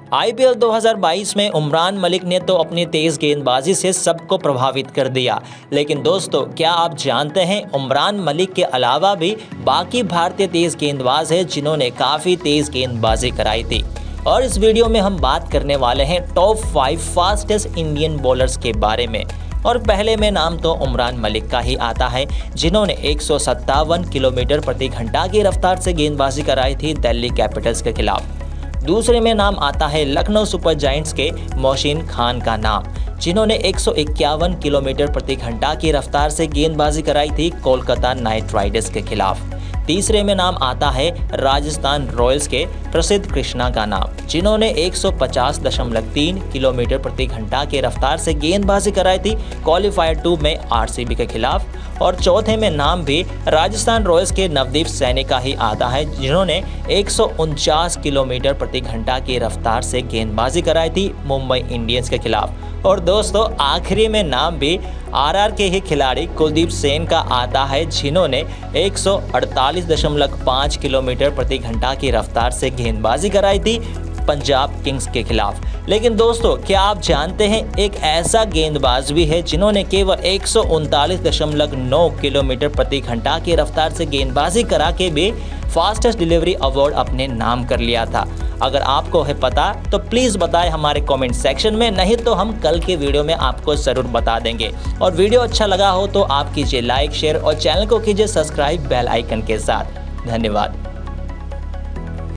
IPL 2022 में उमरान मलिक ने तो अपनी तेज गेंदबाजी से सबको प्रभावित कर दिया। लेकिन दोस्तों, क्या आप जानते हैं उमरान मलिक के अलावा भी बाकी भारतीय तेज गेंदबाज हैं जिन्होंने काफ़ी तेज गेंदबाजी कराई थी। और इस वीडियो में हम बात करने वाले हैं टॉप 5 फास्टेस्ट इंडियन बॉलर्स के बारे में। और पहले में नाम तो उमरान मलिक का ही आता है, जिन्होंने 157 किलोमीटर प्रति घंटा की रफ्तार से गेंदबाजी कराई थी दिल्ली कैपिटल्स के खिलाफ। दूसरे में नाम आता है लखनऊ सुपर जायंट्स के मोहसिन खान का नाम, जिन्होंने 151 किलोमीटर प्रति घंटा की रफ्तार से गेंदबाजी कराई थी कोलकाता नाइट राइडर्स के खिलाफ। तीसरे में नाम आता है राजस्थान रॉयल्स के प्रसिद्ध कृष्णा का नाम, जिन्होंने 150.3 किलोमीटर प्रति घंटा की रफ्तार से गेंदबाजी कराई थी क्वालीफायर 2 में आरसीबी के खिलाफ। और चौथे में नाम भी राजस्थान रॉयल्स के नवदीप सैनी का ही आता है, जिन्होंने 149 किलोमीटर प्रति घंटा की रफ्तार से गेंदबाजी कराई थी मुंबई इंडियंस के खिलाफ। और दोस्तों, आखिरी में नाम भी आरआर के ही खिलाड़ी कुलदीप सेन का आता है, जिन्होंने 148.5 किलोमीटर प्रति घंटा की रफ्तार से गेंदबाजी कराई थी पंजाब किंग्स के खिलाफ। लेकिन दोस्तों, क्या आप जानते हैं एक ऐसा गेंदबाज भी है जिन्होंने केवल 139.9 किलोमीटर प्रति घंटा की रफ्तार से गेंदबाजी करा के भी फास्टेस्ट डिलीवरी अवार्ड अपने नाम कर लिया था। अगर आपको है पता तो प्लीज़ बताएं हमारे कमेंट सेक्शन में, नहीं तो हम कल के वीडियो में आपको ज़रूर बता देंगे। और वीडियो अच्छा लगा हो तो आप कीजिए लाइक, शेयर और चैनल को कीजिए सब्सक्राइब बेल आइकन के साथ। धन्यवाद।